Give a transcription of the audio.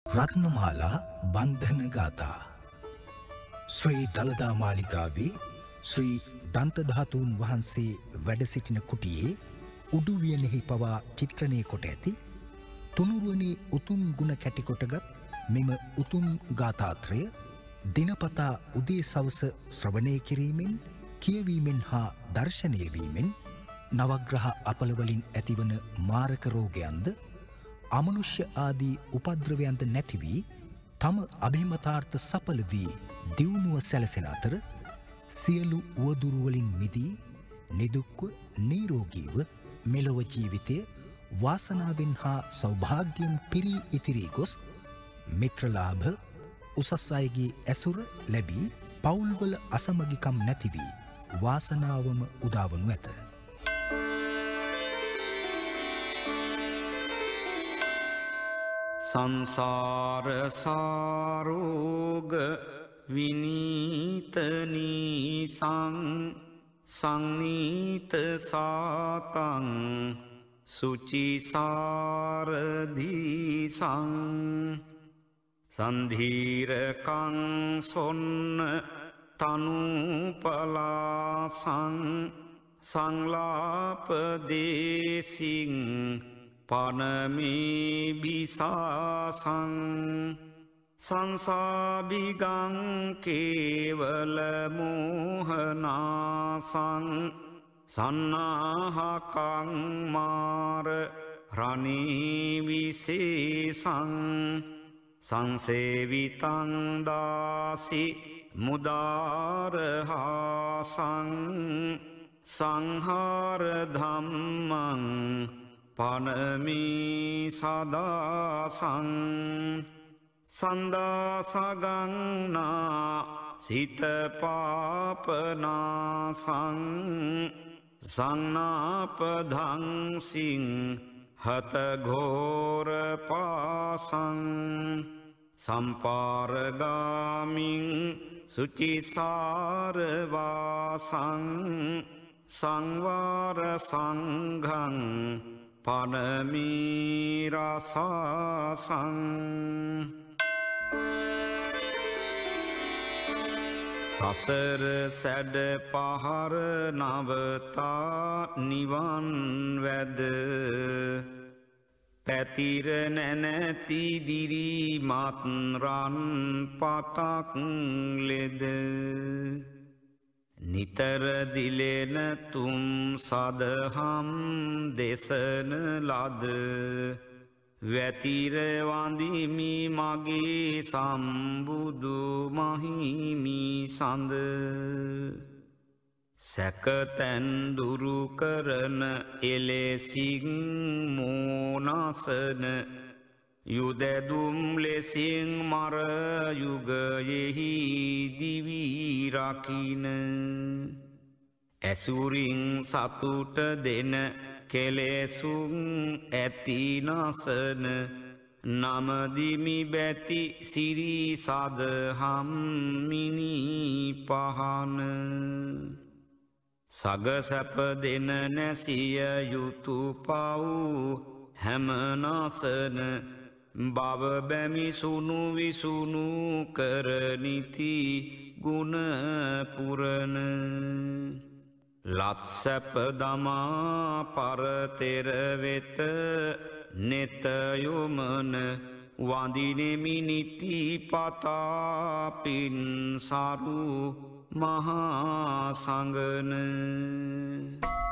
රත්නමාලා බන්ධන ගාථා ශ්‍රී දළදා මාලිගාවේ ශ්‍රී දන්තධාතුන් වහන්සේ වැඩ සිටින කුටියේ උඩුවියනෙහි පවා චිත්‍රණය කොට ඇති තුනුරුවනි උතුම් ගුණ කැටිකොටගත් මෙම උතුම් ගාථාත්‍රය දිනපතා උදේ සවස ශ්‍රවණය කිරීමෙන් කියවීමෙන් හා දර්ශනය වීමෙන් නවග්‍රහ අපලවලින් ඇතිවන මාරක රෝගයන්ද අමනුෂ්‍ය ආදී උපද්‍රවයන්ද නැති වී තම අභිමතාර්ථ සඵල වී දියුණුව සැලසෙන අතර සියලු උවදුරු වලින් මිදී නිදුක්ව නිරෝගීව මෙලොව ජීවිතය වාසනාවෙන් හා සෞභාග්‍යයෙන් පිරී ඉතිරී ගොස් මිත්‍රලාභ උසස් අයගේ ඇසුර ලැබී පවුල්වල අසමගිකම් නැති වී වාසනාවම උදාවනු ඇත. සංසාර සාරෝග විනීතනී සංනීත සාතං සුචිසාරදී සන්ධීරකං සොන්න තනුපලාසං සංලාපදේසිං පනමේ බිසාසං සංසාබිගං කේවල මෝහනාසං සන්නාහකං මාර රණී විශේසං සංසේවිතං දාසි මුදාරහාසං සංහාර ධම්මං පනමී සදාසං සන්දාසගන්නා සිත පාපනාසං සංනාපධංසිං හතඝෝර පාසං සම්පාරගාමින් සුචිසාරවාසං සංවාර සංඝං පනමීරසාසං සසර සැඩ පහර නවතා නිවන් වැද පැතිර නැනැති දිරිමත් රන් පටක් ලෙද නිතර දිලෙන තුම් සදහම් දෙසන ලද වැතිර වඳිමි මගේ සම්බුදු මහිමි සඳ සැකතැන් දුරු කරන එලෙසින් මෝනසන යුදැදුම් ලෙසින් මර යුගයෙහි දිවිරකින ඇසුරින් සතුට දෙන කෙලෙසුන් ඇතිනසන නමදිමි බැති සිරි සදහම් මිනි පහන සගසැප දෙන නැසිය යුතු පව් හැමනසන බව බැමි සුණු විසුණු කරනිති ගුණ පුරණ ලත්සැප දමා පරතෙර වෙත නෙතයොමන වඳිනෙමි නිති පතාපින් සරු මහා සංගන